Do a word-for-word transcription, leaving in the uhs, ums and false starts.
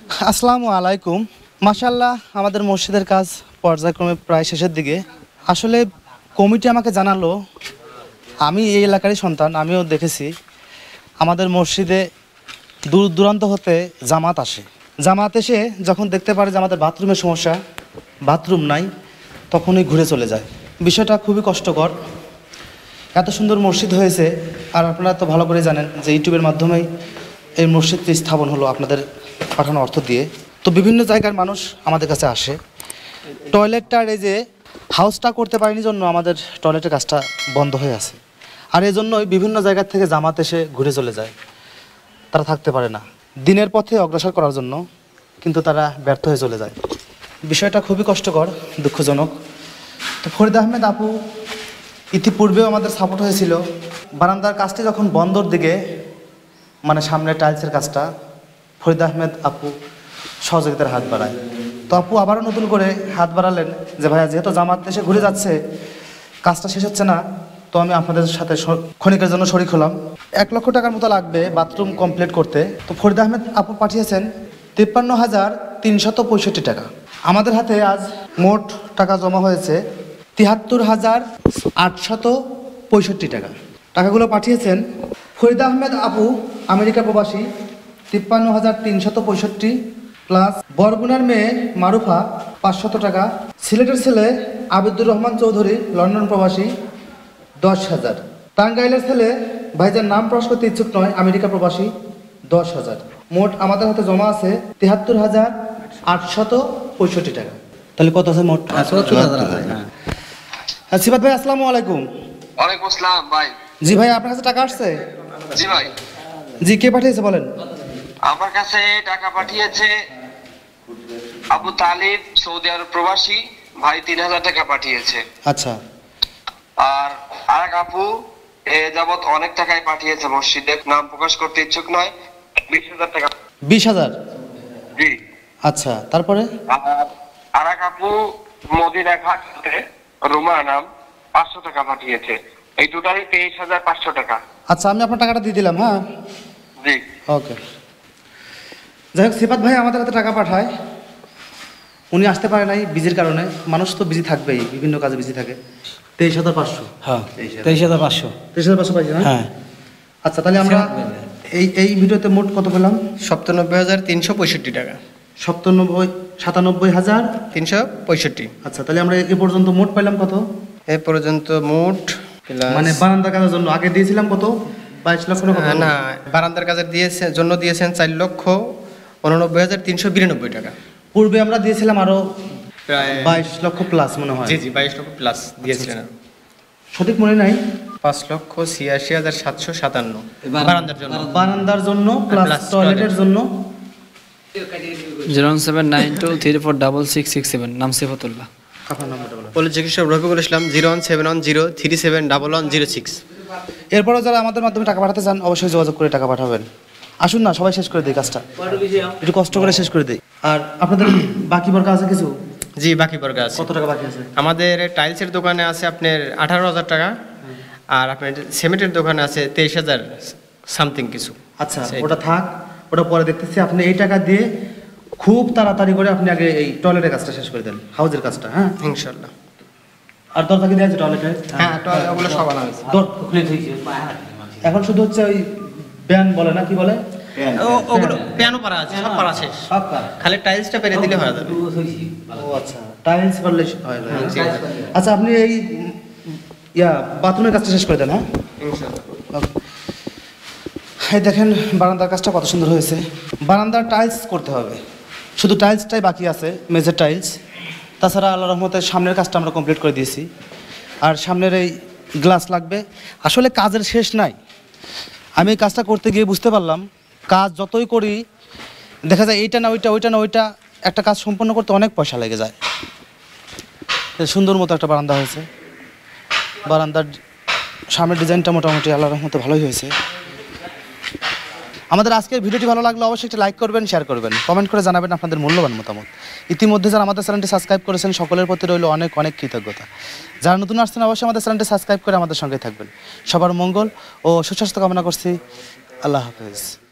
আসসালামু আলাইকুম। মাশাআল্লাহ, আমাদের মসজিদের কাজ পর্যায়ক্রমে প্রায় শেষের দিকে। আসলে কমিটি আমাকে জানালো, আমি এই এলাকারই সন্তান, আমিও দেখেছি আমাদের মসজিদে দূর দূরান্ত হতে জামাত আসে। জামাত এসে যখন দেখতে পারে যে আমাদের বাথরুমের সমস্যা, বাথরুম নাই, তখনই ঘুরে চলে যায়। বিষয়টা খুবই কষ্টকর। এত সুন্দর মসজিদ হয়েছে, আর আপনারা তো ভালো করে জানেন যে ইউটিউবের মাধ্যমেই এই মসজিদটি স্থাপন হলো আপনাদের পাঠানো অর্থ দিয়ে। তো বিভিন্ন জায়গার মানুষ আমাদের কাছে আসে। টয়লেটটার এই যে হাউসটা করতে পারিনি জন্য আমাদের টয়লেটের কাজটা বন্ধ হয়ে আছে, আর এই জন্যই বিভিন্ন জায়গা থেকে জামাত এসে ঘুরে চলে যায়। তারা থাকতে পারে না দিনের পথে অগ্রসর করার জন্য, কিন্তু তারা ব্যর্থ হয়ে চলে যায়। বিষয়টা খুবই কষ্টকর, দুঃখজনক। তো ফরিদ আহমেদ আপু ইতিপূর্বেও আমাদের সাপোর্ট হয়েছিল। বারান্দার কাজটি যখন বন্ধর দিকে, মানে সামনে টাইলসের কাজটা, ফরিদ আহমেদ আপু সহযোগিতার হাত বাড়ায়। তো আপু আবারও নতুন করে হাত বাড়ালেন যে ভাইয়া, যেহেতু জামাত এসে ঘুরে যাচ্ছে, কাজটা শেষ হচ্ছে না, তো আমি আপনাদের সাথে ক্ষণিকের জন্য শরিক হলাম। এক লক্ষ টাকার মতো লাগবে বাথরুম কমপ্লিট করতে। তো ফরিদ আহমেদ আপু পাঠিয়েছেন তিপ্পান্ন হাজার তিনশত পঁয়ষট্টি টাকা। আমাদের হাতে আজ মোট টাকা জমা হয়েছে তিয়াত্তর হাজার আটশত পঁয়ষট্টি টাকা। টাকাগুলো পাঠিয়েছেন ফরিদ আহমেদ আপু, আমেরিকা প্রবাসী, তিপ্পান্ন হাজার তিনশত পঁয়ষট্টি প্লাস বরগুনার মেয়ে মারুফা পাঁচশত টাকা, সিলেটের ছেলে আবিদুর রহমান চৌধুরী লন্ডন প্রবাসী দশ হাজার, টাঙ্গাইলের ছেলে ভাইজান নাম প্রকাশ করতে ইচ্ছুক নয় আমেরিকা প্রবাসী দশ হাজার। মোট আমাদের হাতে জমা আছে তিয়াত্তর হাজার আটশত পঁয়ষট্টি টাকা। তাহলে কত আছে মোট? হ্যাঁ, সিফাত ভাই আসসালামু আলাইকুম। ওয়ালাইকুম আসসালাম ভাই। জি ভাই, আপনার কাছে টাকা আসছে? জি ভাই। জি, কে পাঠিয়েছে বলেন? আমার কাছে টাকা পাঠিয়েছে আবু তালিব, সৌদি আরব প্রবাসী ভাই, তিন হাজার টাকা পাঠিয়েছে। আচ্ছা। আর আরেক আপু এ যাবত অনেক টাকাই পাঠিয়েছে, মসজিদে নাম প্রকাশ করতে ইচ্ছুক নয়, বিশ হাজার টাকা। বিশ হাজার? জি। আচ্ছা, তারপরে? আর আরেক আপু মদিনা ঘাট থেকে রুমা নাম পাঁচশো টাকা পাঠিয়েছে। এই টোটালি তেইশ হাজার পাঁচশো টাকা। আচ্ছা, আমি আপনার টাকাটা দিয়ে দিলাম। হ্যাঁ, জি, ওকে। যাই হোক, সিফাত ভাই আমাদের হাতে টাকা পাঠায়। উনি আসতে পারে নাই বিজির কারণে। মানুষ তো বিজি থাকবেই, বিভিন্ন কাজে বিজি থাকে। তেইশ হাজার পাঁচশো। হ্যাঁ, তেইশ হাজার পাঁচশো। তেইশ হাজার পাঁচশো পাইছি। হ্যাঁ। আচ্ছা, তাহলে আমরা এই এই ভিডিওতে মোট কত পেলাম? সপ্তানব্বই হাজার তিনশো পঁয়ষট্টি টাকা। সপ্তানব্বই সাতানব্বই হাজার তিনশো পঁয়ষট্টি। আচ্ছা, তাহলে আমরা এ পর্যন্ত মোট পাইলাম কত? এ পর্যন্ত মোট মানে বারান্দা কাজের জন্য আগে দিয়েছিলাম কত? বাইশ লক্ষ টাকা। না, বারান্দার কাজের দিয়েছেন জন্য দিয়েছেন চার লক্ষ উননব্বই হাজার তিনশো বিরানব্বই টাকা। পূর্বে আমরা দিয়েছিলাম আরো প্রায় বাইশ লক্ষ প্লাস মনে হয়। জি জি, বাইশ লক্ষ প্লাস দিয়েছিলেন। সঠিক মনে নাই। পাঁচ লক্ষ ছিয়াশি হাজার সাতশো সাতান্ন বারান্দার জন্য। বারান্দার জন্য প্লাস টয়লেটের জন্য। Zero seven nine two three four double six six seven. নাম সিফাতুল্লাহ। পল্লী চিকিৎসক Rafiqul Islam. Zero one seven one zero three seven double one zero six. এরপরও যারা আমাদের মাধ্যমে টাকা পাঠাতে চান অবশ্যই যোগাযোগ করে টাকা পাঠাবেন। আসুন না, সবাই শেষ করে দিই কাজটা, একটু কষ্ট করে শেষ করে দিই। আর আপনাদের বাকি বর্গা আছে কিছু? জি, বাকি বর্গা আছে। কত টাকা বাকি আছে? আমাদের টাইলসের দোকানে আছে আপনার আঠারো হাজার টাকা, আর আপনার সিমেন্টের দোকানে আছে তেইশ হাজার সামথিং কিছু। আচ্ছা, ওটা থাক, ওটা পরে দেখতেছি। আপনি এই টাকা দিয়ে খুব তাড়াতাড়ি করে আপনি আগে এই টয়লেটের কাজটা শেষ করে দেন, হাউজের কাজটা। হ্যাঁ, ইনশাল্লাহ। আর দরজা কি দেওয়া আছে টয়লেটে? হ্যাঁ, টয়লেট ওগুলো সব আনা হয়েছে। এখন শুধু হচ্ছে ওই ব্যান বলে না, কি বলে, ওগুলো পিয়ানো পারা আছে, সব পারা শেষ, সব পারা, খালি টাইলসটা পেরে দিলে হয়ে যাবে। ও আচ্ছা, টাইলস পারলে হয়। আচ্ছা, আপনি এই ইয়া বাথরুমের কাজটা শেষ করে দেন। হ্যাঁ, ইনশাআল্লাহ। এই দেখেন বারান্দার কাজটা কত সুন্দর হয়েছে। বারান্দার টাইলস করতে হবে, শুধু টাইলসটাই বাকি আছে, মেজর টাইলস। তাছাড়া আল্লাহর রহমতে সামনের কাজটা আমরা কমপ্লিট করে দিয়েছি। আর সামনের এই গ্লাস লাগবে। আসলে কাজের শেষ নাই। আমি এই কাজটা করতে গিয়ে বুঝতে পারলাম, কাজ যতই করি দেখা যায় এইটা না ওইটা, ওইটা না ওইটা, একটা কাজ সম্পন্ন করতে অনেক পয়সা লেগে যায়। সুন্দর মতো একটা বারান্দা হয়েছে। বারান্দার সামনের ডিজাইনটা মোটামুটি আল্লাহর রহমতে ভালোই হয়েছে। আমাদের আজকের ভিডিওটি ভালো লাগলে অবশ্যই একটা লাইক করবেন, শেয়ার করবেন, কমেন্ট করে জানাবেন আপনাদের মূল্যবান মতামত। ইতিমধ্যে যারা আমাদের চ্যানেলটি সাবস্ক্রাইব করেছেন সকলের প্রতি রইল অনেক অনেক কৃতজ্ঞতা। যারা নতুন আসছেন অবশ্যই আমাদের চ্যানেলটি সাবস্ক্রাইব করে আমাদের সঙ্গে থাকবেন। সবার মঙ্গল ও সুস্বাস্থ্য কামনা করছি। আল্লাহ হাফেজ।